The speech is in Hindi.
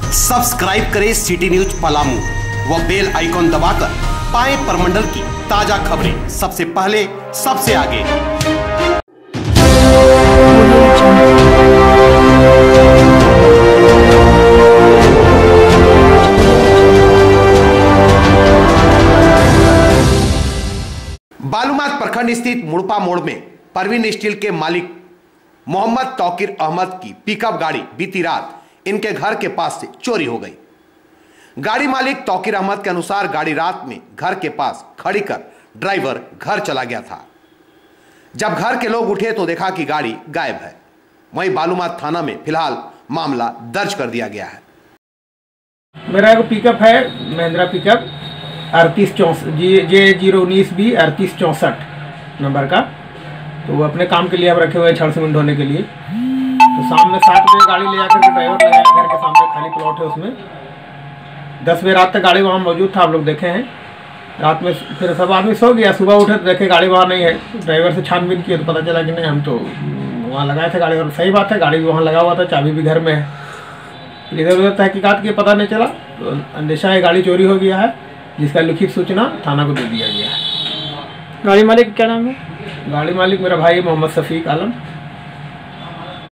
सब्सक्राइब करें सिटी न्यूज पलामू व बेल आइकॉन दबाकर पाएं परमंडल की ताजा खबरें सबसे पहले सबसे आगे। बालूमाथ प्रखंड स्थित मुड़पा मोड़ में परवीन स्टील के मालिक मोहम्मद तौकीर अहमद की पिकअप गाड़ी बीती रात इनके घर के पास से चोरी हो गई। गाड़ी मालिक तौकीर अहमद के अनुसार गाड़ी रात में घर के पास खड़ी कर ड्राइवर घर चला गया था। जब घर के लोग उठे तो देखा कि गाड़ी गायब है। वहीं बालूमाथ थाना में फिलहाल मामला दर्ज कर दिया गया है। मेरा एक पिकअप है, महिंद्रा पिकअप 3864J019B 3864 नंबर का। तो वो अपने काम के लिए अब रखे हुए हैं, छड़ सीमेंट ढोने के लिए। तो शाम में 7 बजे गाड़ी ले जाकर के ड्राइवर लगाया, घर के सामने खाली प्लॉट है उसमें। 10 बजे रात तक गाड़ी वहाँ मौजूद था, आप लोग देखे हैं। रात में फिर सब आदमी सो गया, सुबह उठे तो देखे गाड़ी वहाँ नहीं है। ड्राइवर से छानबीन किए तो पता चला कि नहीं, हम तो वहाँ लगाए थे गाड़ी। और सही बात है, गाड़ी भी वहाँ लगा हुआ था, चाबी भी घर में है। इधर उधर तहकीकात किए, पता नहीं चला। तो अंदेशा है गाड़ी चोरी हो गया है, जिसका लिखित सूचना थाना को दे दिया गया है। गाड़ी मालिक क्या नाम है? गाड़ी मालिक मेरा भाई मोहम्मद शफीक आलम।